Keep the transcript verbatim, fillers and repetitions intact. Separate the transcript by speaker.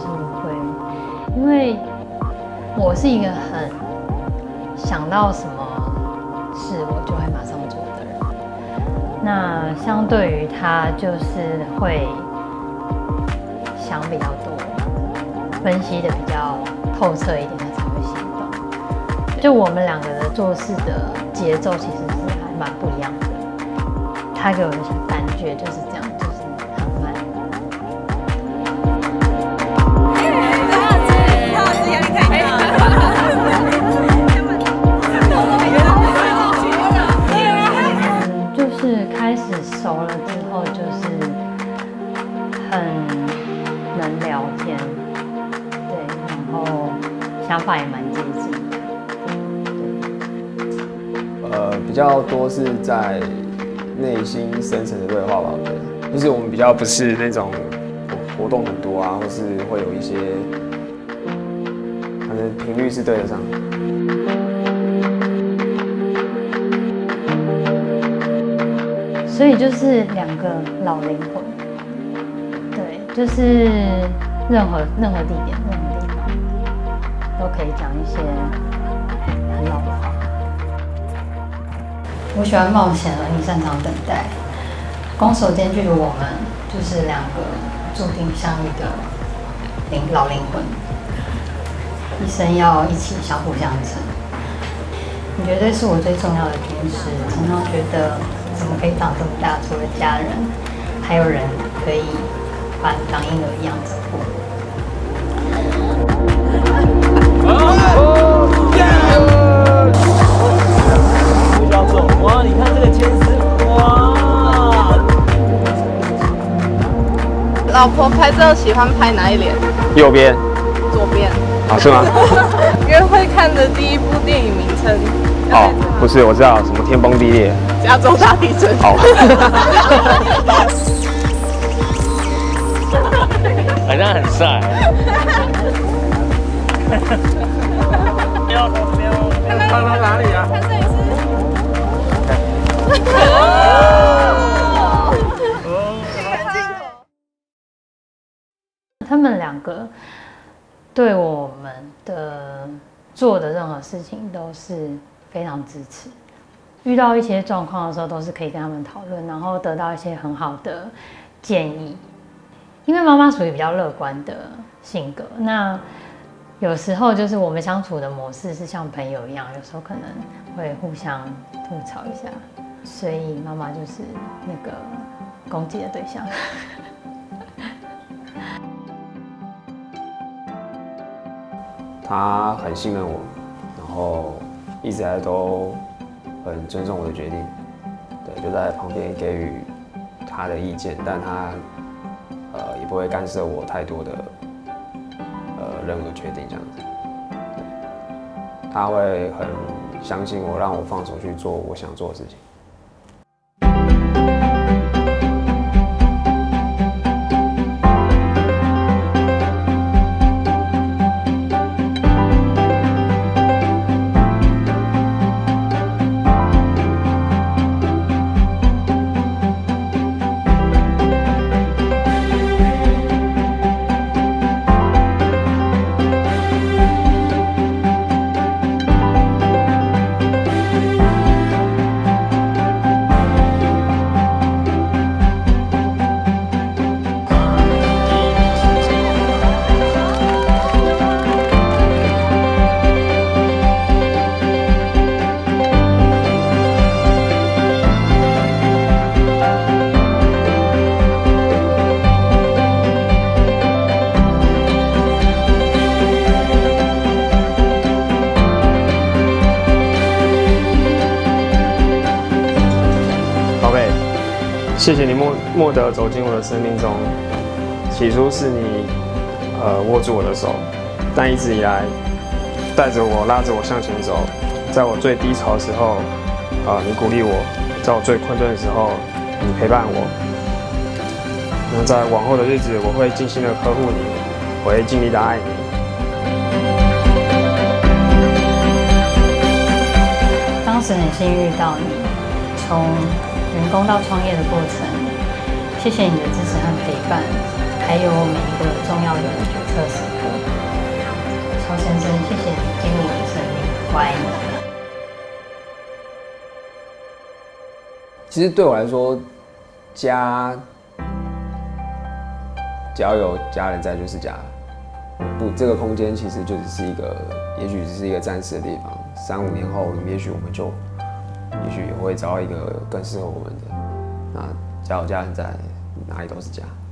Speaker 1: 是会，因为我是一个很想到什么事我就会马上做的人。那相对于他就是会想比较多，分析的比较透彻一点，他才会行动。就我们两个的做事的节奏其实是还蛮不一样的。他给我的感觉就是这样，就是很慢。嗯，就是开始熟了之后，就是很能聊天，对，然后想法也蛮接近的，
Speaker 2: 对。呃，比较多是在内心深层的对话吧，我觉得，就是我们比较不是那种活动很多啊，或是会有一些，可能频率是对得上。
Speaker 1: 所以就是两个老灵魂，对，就是任何任何地点、任何地方都可以讲一些很老的话。我喜欢冒险，而你擅长等待。攻守兼具的我们，就是两个注定相遇的灵老灵魂，一生要一起相辅相成。你绝对是我最重要的军师，常常觉得怎么可以长这么大，除了家人，还有人可以把你当婴儿一样照顾。
Speaker 3: 哇，你看这个牵丝，哇！
Speaker 4: 老婆拍照喜欢拍哪一脸？
Speaker 2: 右边。
Speaker 4: 左边。
Speaker 2: 啊，是吗？
Speaker 4: 约会看的第一部电影名称？
Speaker 2: 哦，不是，我知道什么天崩地裂。
Speaker 4: 加州大地震。
Speaker 2: 好。
Speaker 3: 好像很帅。瞄瞄，看到哪里啊？看摄影师。
Speaker 1: 他们两个对我们的做的任何事情都是非常支持。遇到一些状况的时候，都是可以跟他们讨论，然后得到一些很好的建议。因为妈妈属于比较乐观的性格，那有时候就是我们相处的模式是像朋友一样，有时候可能会互相吐槽一下，所以妈妈就是那个攻击的对象。
Speaker 2: 他很信任我，然后一直以来都很尊重我的决定，对，就在旁边给予他的意见，但他呃也不会干涉我太多的呃任何决定这样子，对，他会很相信我，让我放手去做我想做的事情。谢谢你莫莫得走进我的生命中。起初是你，呃，握住我的手，但一直以来带着我、拉着我向前走。在我最低潮的时候，呃，你鼓励我；在我最困顿的时候，你陪伴我。那在往后的日子，我会尽心的呵护你，我会尽力的爱你。
Speaker 1: 当时很幸运遇到你，从员工到创业的过程，谢谢你的支持和陪伴， 还有每一个重要的决策时刻。曹先生，谢谢你进入我的生命，我爱你。
Speaker 5: 其实对我来说，家只要有家人在就是家。不，这个空间其实就只是一个，也许只是一个暂时的地方。三五年后，也许我们就，也许也会找到一个更适合我们的。那只要有家人在，哪里都是家。